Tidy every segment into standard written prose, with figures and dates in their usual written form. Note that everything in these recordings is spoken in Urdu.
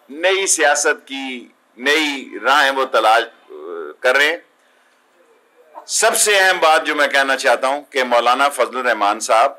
نئی سیاست کی نئی راہیں وہ تلاش کر رہے ہیں. سب سے اہم بات جو میں کہنا چاہتا ہوں کہ مولانا فضل الرحمان صاحب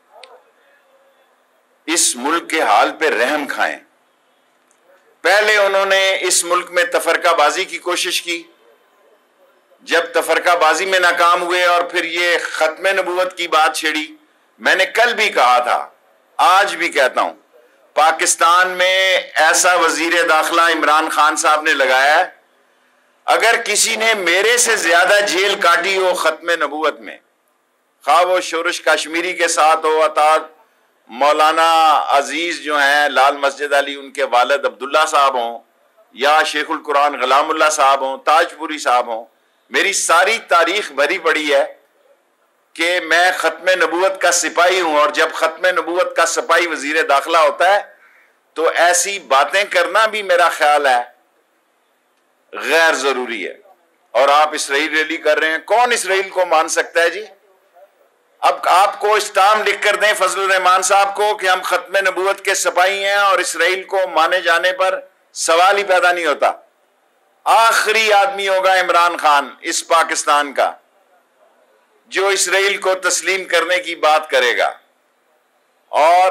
اس ملک کے حال پہ رحم کھائیں. پہلے انہوں نے اس ملک میں تفرقہ بازی کی کوشش کی، جب تفرقہ بازی میں ناکام ہوئے اور پھر یہ ختم نبوت کی بات چھیڑی. میں نے کل بھی کہا تھا، آج بھی کہتا ہوں، پاکستان میں ایسا وزیر داخلہ عمران خان صاحب نے لگایا ہے، اگر کسی نے میرے سے زیادہ جیل کاٹی ہو ختم نبوت میں، خواہ وہ شورش کشمیری کے ساتھ ہو، اطاعت مولانا عزیز جو ہیں لال مسجد علی ان کے والد عبداللہ صاحب ہوں، یا شیخ القرآن غلام اللہ صاحب ہوں، تاج پوری صاحب ہوں، میری ساری تاریخ بھری پڑی ہے کہ میں ختم نبوت کا سپاہی ہوں. اور جب ختم نبوت کا سپاہی وزیر داخلہ ہوتا ہے تو ایسی باتیں کرنا بھی میرا خیال ہے غیر ضروری ہے. اور آپ اسرائیل ریلی کر رہے ہیں، کون اسرائیل کو مان سکتا ہے جی؟ اب آپ کو اسٹامپ لکھ کر دیں فضل الرحمان صاحب کو کہ ہم ختم نبوت کے سپاہی ہیں، اور اسرائیل کو مانے جانے پر سوال ہی پیدا نہیں ہوتا. آخری آدمی ہوگا عمران خان اس پاکستان کا جو اسرائیل کو تسلیم کرنے کی بات کرے گا. اور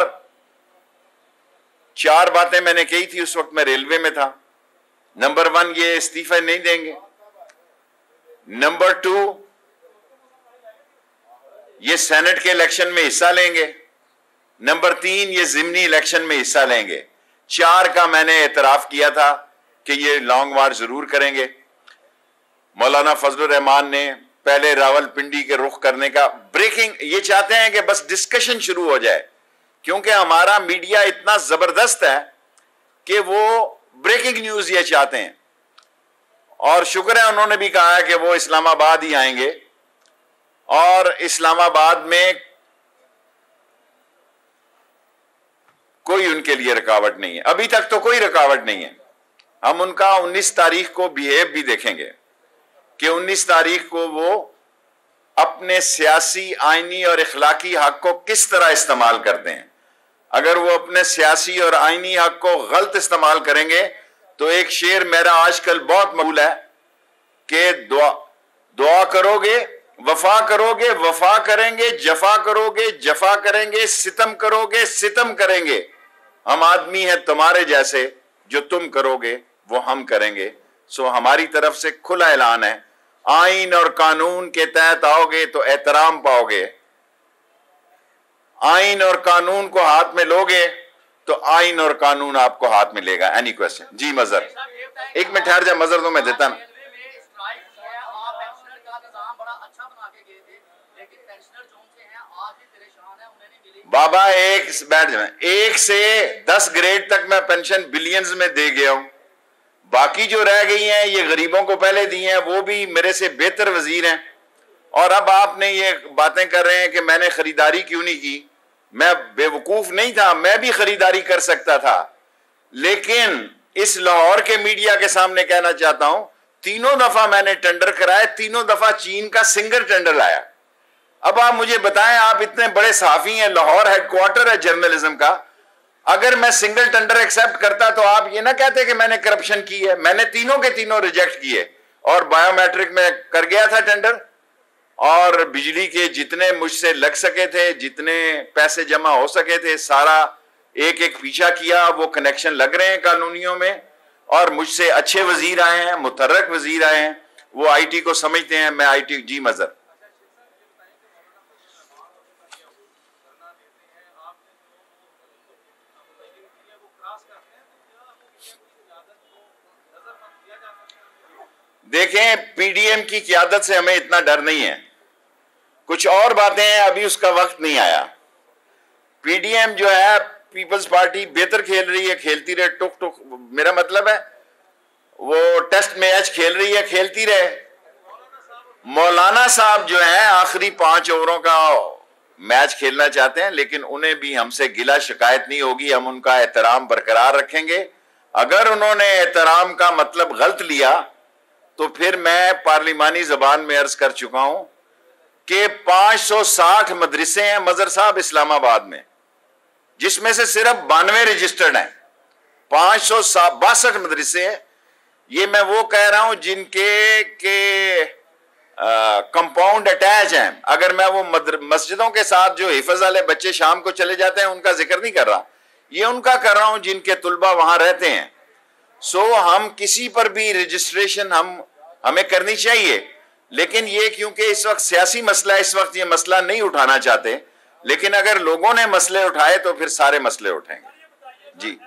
4 باتیں میں نے کہی تھی اس وقت میں ریلوے میں تھا. نمبر 1 یہ استعفے نہیں دیں گے. نمبر 2 یہ سینٹ کے الیکشن میں حصہ لیں گے. نمبر 3 یہ ضمنی الیکشن میں حصہ لیں گے. 4 کا میں نے اعتراف کیا تھا کہ یہ لانگ مارچ ضرور کریں گے. مولانا فضل الرحمان نے پہلے راول پنڈی کے رخ کرنے کا بریکنگ، یہ چاہتے ہیں کہ بس ڈسکشن شروع ہو جائے، کیونکہ ہمارا میڈیا اتنا زبردست ہے کہ وہ بریکنگ نیوز یہ چاہتے ہیں. اور شکر ہے انہوں نے بھی کہا ہے کہ وہ اسلام آباد ہی آئیں گے، اور اسلام آباد میں کوئی ان کے لیے رکاوٹ نہیں ہے. ابھی تک تو کوئی رکاوٹ نہیں ہے. ہم ان کا 19 تاریخ کو بیہیو بھی دیکھیں گے کہ 19 تاریخ کو وہ اپنے سیاسی، آئینی اور اخلاقی حق کو کس طرح استعمال کرتے ہیں. اگر وہ اپنے سیاسی اور آئینی حق کو غلط استعمال کریں گے تو ایک شعر میرا آج کل بہت مقبول ہے کہ دعا کرو گے وفا کرو گے، وفا کریں گے، جفا کرو گے جفا کریں گے، ستم کرو گے ستم کریں گے، ہم آدمی ہیں تمہارے جیسے، جو تم کرو گے وہ ہم کریں گے. سو ہماری طرف سے کھلا اعلان ہے، آئین اور قانون کے تحت آؤ گے تو احترام پاؤ گے، آئین اور قانون کو ہاتھ میں لو گے تو آئین اور قانون آپ کو ہاتھ میں لے گا. Any question? جی مظہر، ایک منٹ ٹھہر جا مظہر، تو میں دیتا نا. بابا بیٹھ جائیں، 1 سے 10 گریڈ تک میں پینشن بلینز میں دے گیا ہوں. باقی جو رہ گئی ہیں یہ غریبوں کو پہلے دی ہیں، وہ بھی میرے سے بہتر وزیر ہیں. اور اب آپ نے یہ باتیں کر رہے ہیں کہ میں نے خریداری کیوں نہیں کی. میں بے وقوف نہیں تھا، میں بھی خریداری کر سکتا تھا. لیکن اس لاہور کے میڈیا کے سامنے کہنا چاہتا ہوں، 3 دفعہ میں نے ٹینڈر کرائے، 3 دفعہ چین کا سنگل ٹینڈر آیا. اب آپ مجھے بتائیں، آپ اتنے بڑے صحافی ہیں، لاہور ہیڈ کوارٹر ہے جرنلزم کا، اگر میں سنگل ٹینڈر ایکسپٹ کرتا تو آپ یہ نہ کہتے کہ میں نے کرپشن کی ہے. میں نے تینوں کے تینوں ریجیکٹ کیے، اور بایو میٹرک میں کر گیا تھا ٹینڈر، اور بجلی کے جتنے مجھ سے لگ سکے تھے، جتنے پیسے جمع ہو سکے تھے، سارا ایک ایک پیچھا کیا. وہ کنیکشن لگ رہے ہیں قانونیوں میں، اور مجھ سے اچھے وزیر آئے ہیں، متحرک وزیر آئے ہیں، وہ آئی ٹی کو سمجھتے ہیں. میں آئی ٹی. جی مظہر، دیکھیں پی ڈی ایم کی قیادت سے ہمیں اتنا ڈر نہیں ہے. کچھ اور باتیں ہیں، ابھی اس کا وقت نہیں آیا. پی ڈی ایم جو ہے پیپلز پارٹی بہتر کھیل رہی ہے، کھیلتی رہے. ٹک ٹک، میرا مطلب ہے وہ ٹیسٹ میچ کھیل رہی ہے، کھیلتی رہے. مولانا صاحب جو ہیں آخری 5 اووروں کا میچ کھیلنا چاہتے ہیں، لیکن انہیں بھی ہم سے گلہ شکایت نہیں ہوگی. ہم ان کا احترام برقرار رکھیں گے. اگر انہوں نے احترام کا مطلب غلط لیا تو پھر میں پارلیمانی زبان میں عرض کر چکا ہوں کہ 560 مدرسے ہیں مظہر صاحب اسلام آباد میں، جس میں سے صرف 92 رجسٹرڈ ہیں. 562 مدرسے ہیں. یہ میں وہ کہہ رہا ہوں جن کے کمپاؤنڈ اٹیچ ہیں. اگر میں وہ مسجدوں کے ساتھ جو حفظ والے بچے شام کو چلے جاتے ہیں ان کا ذکر نہیں کر رہا, یہ ان کا کر رہا ہوں جن کے طلبہ وہاں رہتے ہیں. ہم کسی پر بھی رجسٹریشن ہمیں کرنی چاہیے, لیکن یہ کیونکہ اس وقت سیاسی مسئلہ ہے, اس وقت یہ مسئلہ نہیں اٹھانا چاہتے, لیکن اگر لوگوں نے مسئلے اٹھائے تو پھر سارے مسئلے اٹھیں گے. جی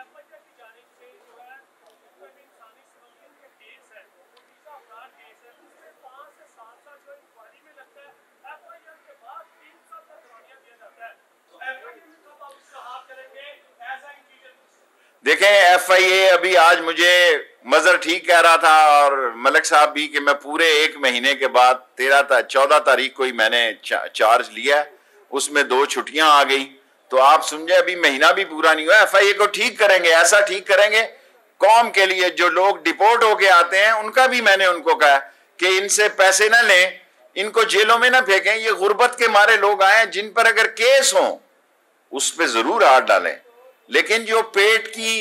دیکھیں, ایف آئی اے ابھی آج مجھے مظہر ٹھیک کہہ رہا تھا اور ملک صاحب بھی کہ میں پورے 1 مہینے کے بعد 14 تاریخ کو ہی میں نے چارج لیا, اس میں 2 چھٹیاں آ گئی, تو آپ سمجھے ابھی مہینہ بھی پورا نہیں ہوا. ایف آئی اے کو ٹھیک کریں گے, ایسا ٹھیک کریں گے قوم کے لیے. جو لوگ ڈپورٹ ہو کے آتے ہیں ان کا بھی میں نے ان کو کہا کہ ان سے پیسے نہ لیں, ان کو جیلوں میں نہ پھینکیں. یہ غربت کے مارے لوگ آئے ہیں, جن پر اگر کیس ہوں اس پہ ضرور ہاتھ ڈالیں, لیکن جو پیٹ کی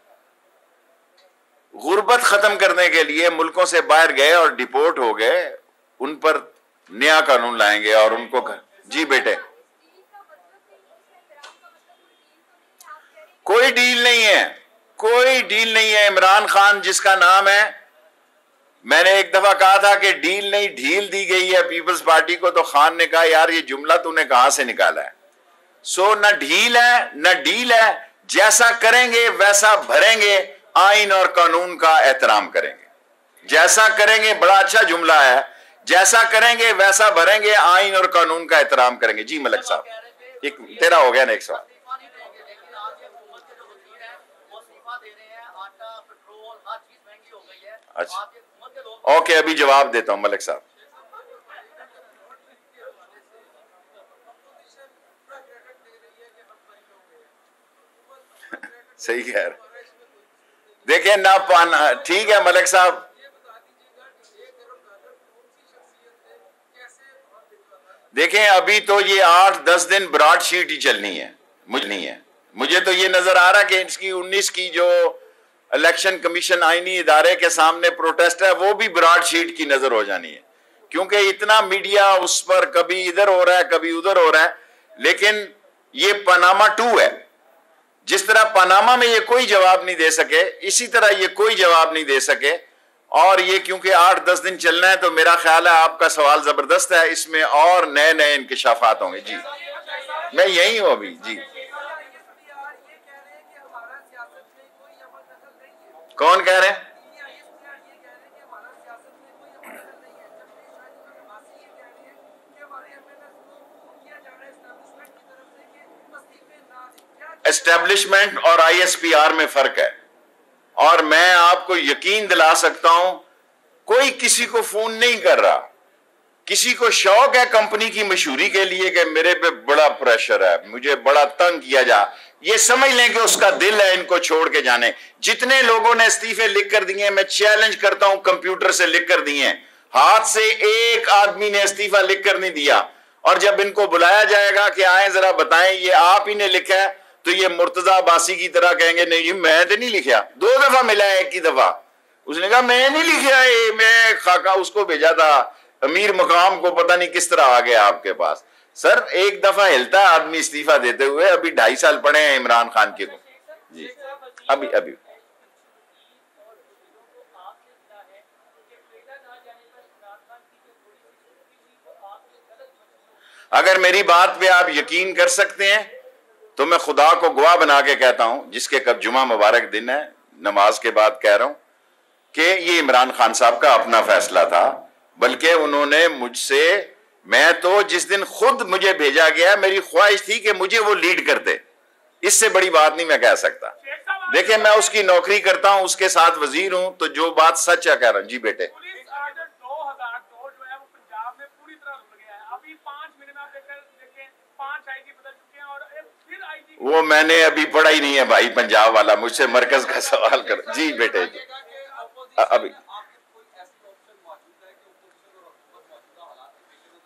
غربت ختم کرنے کے لیے ملکوں سے باہر گئے اور ڈپورٹ ہو گئے, ان پر نیا قانون لائیں گے اور ان کو. جی بیٹے, کوئی ڈیل نہیں ہے, کوئی ڈیل نہیں ہے. عمران خان جس کا نام ہے, میں نے ایک دفعہ کہا تھا کہ ڈیل نہیں ڈھیل دی گئی ہے پیپلز پارٹی کو, تو خان نے کہا یار یہ جملہ تو نے کہاں سے نکالا ہے. نہ ڈھیل ہے نہ ڈیل ہے, جیسا کریں گے ویسا بھریں گے, آئین اور قانون کا احترام کریں گے. جیسا کریں گے, بڑا اچھا جملہ ہے, جیسا کریں گے ویسا بھریں گے, آئین اور قانون کا احترام کریں گے. جی ملک صاحب, ایک تیرا ہو گیا نا ایک سوال. اچھا اوکے, ابھی جواب دیتا ہوں ملک صاحب. صحیح کہہ رہے دیکھیں نہ پانا. ٹھیک ہے ملک صاحب, دیکھیں ابھی تو یہ 8-10 دن براڈ شیٹ ہی چلنی ہے, مجھے نہیں ہے. مجھے تو یہ نظر آ رہا کہ اس کی 19 کی جو الیکشن کمیشن آئینی ادارے کے سامنے پروٹیسٹ ہے وہ بھی براڈ شیٹ کی نظر ہو جانی ہے, کیونکہ اتنا میڈیا اس پر کبھی ادھر ہو رہا ہے کبھی ادھر ہو رہا ہے. لیکن یہ پاناما 2 ہے, جس طرح پاناما میں یہ کوئی جواب نہیں دے سکے, اسی طرح یہ کوئی جواب نہیں دے سکے. اور یہ کیونکہ 8-10 دن چلنا ہے, تو میرا خیال ہے آپ کا سوال زبردست ہے, اس میں اور نئے انکشافات ہوں گے. جی میں یہی ہوں ابھی. جی کون کہہ رہے ہیں؟ اسٹیبلشمنٹ اور آئی ایس پی آر میں فرق ہے, اور میں آپ کو یقین دلا سکتا ہوں کوئی کسی کو فون نہیں کر رہا. کسی کو شوق ہے کمپنی کی مشہوری کے لیے کہ میرے پہ بڑا پریشر ہے, مجھے بڑا تنگ کیا جا, یہ سمجھ لیں کہ اس کا دل ہے ان کو چھوڑ کے جانے. جتنے لوگوں نے استعفے لکھ کر دیے, میں چیلنج کرتا ہوں کمپیوٹر سے لکھ کر دیے, ہاتھ سے ایک آدمی نے استعفا لکھ کر نہیں دیا. اور جب ان کو بلایا جائے گا کہ آئیں ذرا بتائیں یہ آپ ہی نے لکھا ہے, تو یہ مرتضی عباسی کی طرح کہیں گے نہیں جی میں تو نہیں لکھا. 2 دفعہ ملا ہے, ایک ہی دفعہ اس نے کہا میں نہیں لکھا, میں خاکہ اس کو بھیجا تھا امیر مقام کو, پتہ نہیں کس طرح آ گیا آپ کے پاس. سر ایک دفعہ ہلتا ہے آدمی استعفا دیتے ہوئے, ابھی 2.5 سال پڑے ہیں عمران خان کے کو. جی ابھی اگر میری بات پہ آپ یقین کر سکتے ہیں تو میں خدا کو گواہ بنا کے کہتا ہوں, جس کے کب جمعہ مبارک دن ہے, نماز کے بعد کہہ رہا ہوں کہ یہ عمران خان صاحب کا اپنا فیصلہ تھا. بلکہ انہوں نے مجھ سے, میں تو جس دن خود مجھے بھیجا گیا میری خواہش تھی کہ مجھے وہ لیڈ کرتے, اس سے بڑی بات نہیں میں کہہ سکتا. دیکھیں میں اس کی نوکری کرتا ہوں, اس کے ساتھ وزیر ہوں, تو جو بات سچ ہے کہہ رہا ہوں. جی بیٹے, وہ میں نے ابھی پڑھا ہی نہیں ہے بھائی پنجاب والا, مجھ سے مرکز کا سوال کر. جی بیٹے, جی ابھی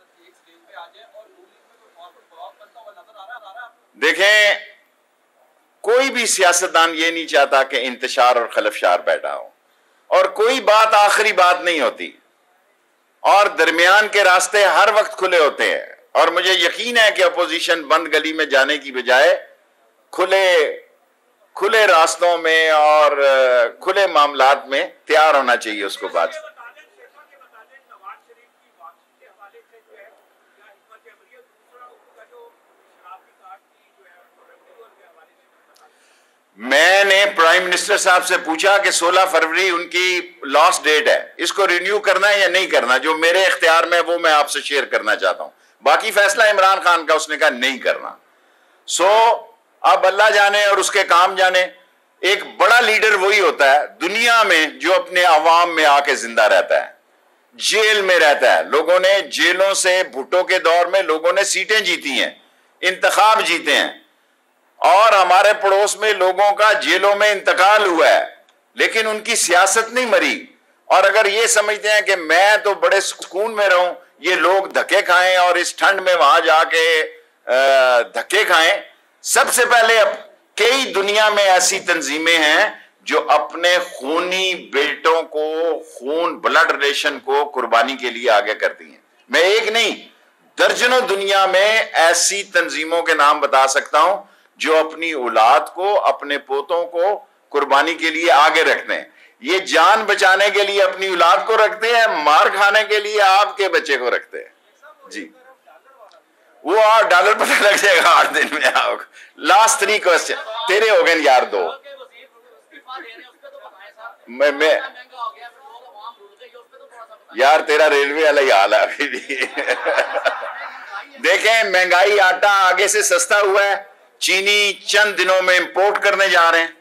دیکھیں کوئی بھی سیاستدان یہ نہیں چاہتا کہ انتشار اور خلفشار بیٹھا ہو، اور کوئی بات آخری بات نہیں ہوتی، اور درمیان کے راستے ہر وقت کھلے ہوتے ہیں، اور مجھے یقین ہے کہ اپوزیشن بند گلی میں جانے کی بجائے کھلے راستوں میں اور کھلے معاملات میں تیار ہونا چاہیے اس کو بات۔ میں نے پرائم منسٹر صاحب سے پوچھا کہ 16 فروری ان کی لاسٹ ڈیٹ ہے، اس کو رینیو کرنا ہے یا نہیں کرنا، جو میرے اختیار میں وہ میں آپ سے شیئر کرنا چاہتا ہوں، باقی فیصلہ عمران خان کا، اس نے کہا نہیں کرنا۔ اب اللہ جانے اور اس کے کام جانے۔ ایک بڑا لیڈر وہی ہوتا ہے دنیا میں جو اپنے عوام میں آ کے زندہ رہتا ہے، جیل میں رہتا ہے۔ لوگوں نے جیلوں سے، بھٹو کے دور میں لوگوں نے سیٹیں جیتی ہیں، انتخاب جیتے ہیں، اور ہمارے پڑوس میں لوگوں کا جیلوں میں انتقال ہوا ہے، لیکن ان کی سیاست نہیں مری۔ اور اگر یہ سمجھتے ہیں کہ میں تو بڑے سکون میں رہوں، یہ لوگ دھکے کھائیں اور اس ٹھنڈ میں وہاں جا کے دھکے کھائیں۔ سب سے پہلے کئی دنیا میں ایسی تنظیمیں ہیں جو اپنے خونی بیٹوں کو، بلڈ ریلیشن کو قربانی کے لیے آگے کرتی ہیں۔ میں ایک نہیں، درجنوں دنیا میں ایسی تنظیموں کے نام بتا سکتا ہوں جو اپنی اولاد کو، اپنے پوتوں کو قربانی کے لیے آگے رکھتے ہیں۔ یہ جان بچانے کے لیے اپنی اولاد کو رکھتے ہیں، مار کھانے کے لیے آپ کے بچے کو رکھتے ہیں۔ جی وہ ڈالر پتہ لگ جائے گا 8 دن میں۔ آپ لاسٹ 3 کوسچن تیرے ہو گئے یار 2۔ میں یار تیرا ریلوے والا ہی حال ہے ابھی بھی۔ دیکھیں مہنگائی، آٹا آگے سے سستا ہوا ہے، چینی چند دنوں میں امپورٹ کرنے جا رہے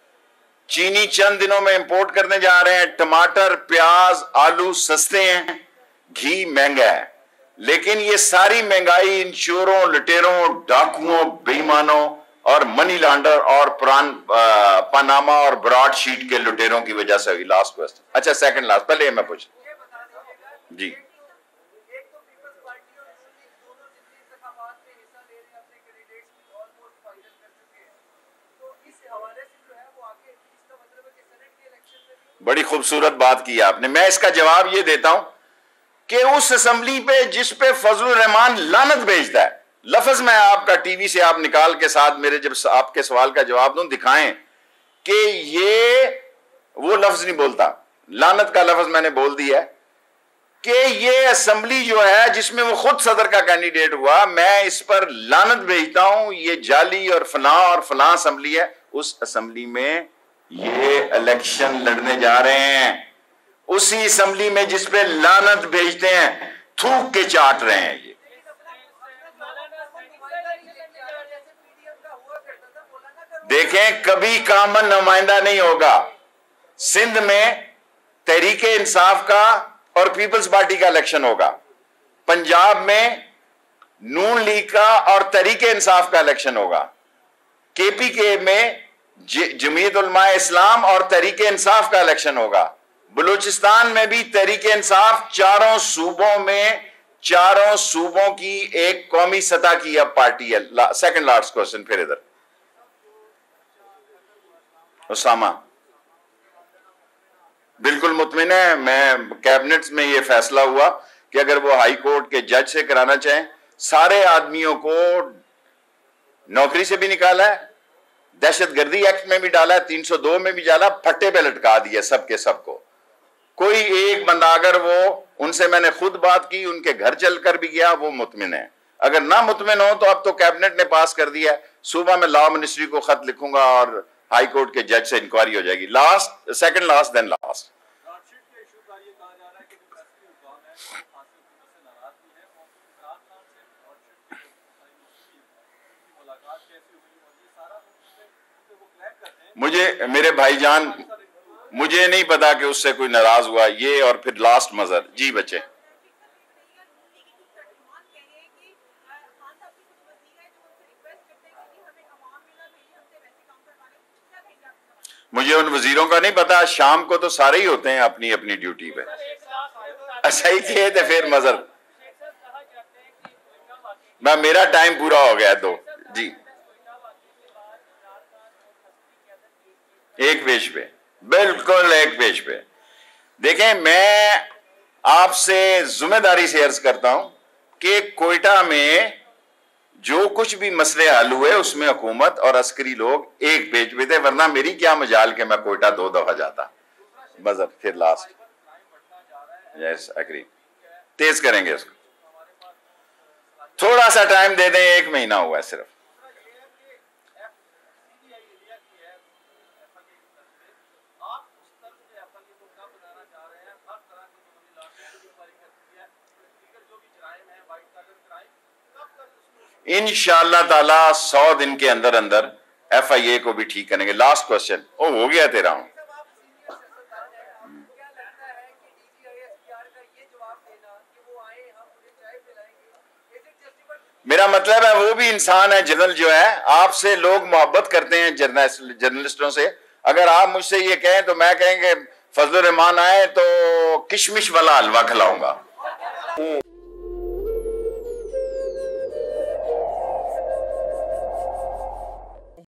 ہیں، ٹماٹر، پیاز، آلو سستے ہیں، گھی مہنگا ہے۔ لیکن یہ ساری مہنگائی ان چوروں، لٹیروں، ڈاکوؤں، بے ایمانوں اور منی لانڈر اور پاناما اور براڈ شیٹ کے لٹیروں کی وجہ سے ہوئی۔ لاسٹ کوسچن، اچھا سیکنڈ لاسٹ، پہلے میں پوچھ جی۔ بڑی خوبصورت بات کی آپ نے، میں اس کا جواب یہ دیتا ہوں کہ اس اسمبلی پہ جس پہ فضل الرحمان لعنت بھیجتا ہے، لفظ میں آپ کا ٹی وی سے آپ نکال کے ساتھ میرے جب آپ کے سوال کا جواب دوں دکھائیں کہ یہ وہ لفظ نہیں بولتا، لعنت کا لفظ میں نے بول دیا ہے کہ یہ اسمبلی جو ہے جس میں وہ خود صدر کا کینڈیڈیٹ ہوا، میں اس پر لعنت بھیجتا ہوں، یہ جعلی اور فلاں اسمبلی ہے۔ اس اسمبلی میں یہ الیکشن لڑنے جا رہے ہیں، اسی اسمبلی میں جس پہ لعنت بھیجتے ہیں، تھوک کے چاٹ رہے ہیں۔ یہ دیکھیں کبھی کامن نمائندہ نہیں ہوگا۔ سندھ میں تحریک انصاف کا اور پیپلز پارٹی کا الیکشن ہوگا، پنجاب میں نون لیگ کا اور تحریک انصاف کا الیکشن ہوگا، کے پی کے میں جمعیت علماء اسلام اور تحریک انصاف کا الیکشن ہوگا، بلوچستان میں بھی تحریک انصاف، چاروں صوبوں کی ایک قومی سطح کی اب پارٹی ہے۔ سیکنڈ لاسٹ کوسچن پھر ادھر اسامہ۔ بالکل مطمئن ہے، میں کیبنٹ میں یہ فیصلہ ہوا کہ اگر وہ ہائی کورٹ کے جج سے کرانا چاہیں، سارے آدمیوں کو نوکری سے بھی نکالا ہے، دہشت گردی ایکٹ میں بھی ڈالا ہے، 302 میں بھی ڈالا، پھٹے پہ لٹکا دیا سب کے سب کو۔ کوئی ایک بندہ اگر وہ، ان سے میں نے خود بات کی، ان کے گھر چل کر بھی گیا، وہ مطمئن ہے۔ اگر نہ مطمئن ہو تو اب تو کیبنٹ نے پاس کر دیا ہے، صوبہ میں لا منسٹری کو خط لکھوں گا اور ہائی کورٹ کے جج سے انکوائری ہو جائے گی۔ Second last then last. میرے بھائی جان، مجھے نہیں پتا کہ اس سے کوئی ناراض ہوا، یہ اور پھر لاسٹ مظہر۔ جی بچے، مجھے ان وزیروں کا نہیں پتا، شام کو تو سارے ہی ہوتے ہیں اپنی اپنی ڈیوٹی پہ۔ اچھا ہی کہے تھے پھر مظہر، میرا ٹائم پورا ہو گیا تو۔ جی ایک پیج پہ، بالکل ایک پیج پہ. دیکھیں میں آپ سے ذمہ داری سے عرض کرتا ہوں کہ کوئٹہ میں جو کچھ بھی مسئلے حل ہوئے اس میں حکومت اور عسکری لوگ ایک پیج پہ تھے، ورنہ میری کیا مجال کہ میں کوئٹہ 2 دفعہ جاتا. بس پھر لاسٹ یس اگری، تیز کریں گے اس کو، تھوڑا سا ٹائم دے دیں، 1 مہینہ ہوا ہے صرف. انشاءاللہ تعالی 100 دن کے اندر اندر ایف آئی اے کو بھی ٹھیک کریں گے. لاسٹ کوسچن، ہو گیا تیرا ہوں. میرا مطلب ہے وہ بھی انسان ہے، جنرل جو ہے، آپ سے لوگ محبت کرتے ہیں جرنلسٹوں سے. اگر آپ مجھ سے یہ کہیں تو میں کہیں کہ فضل الرحمان آئے تو کشمش والا حلوہ کھلاؤں گا.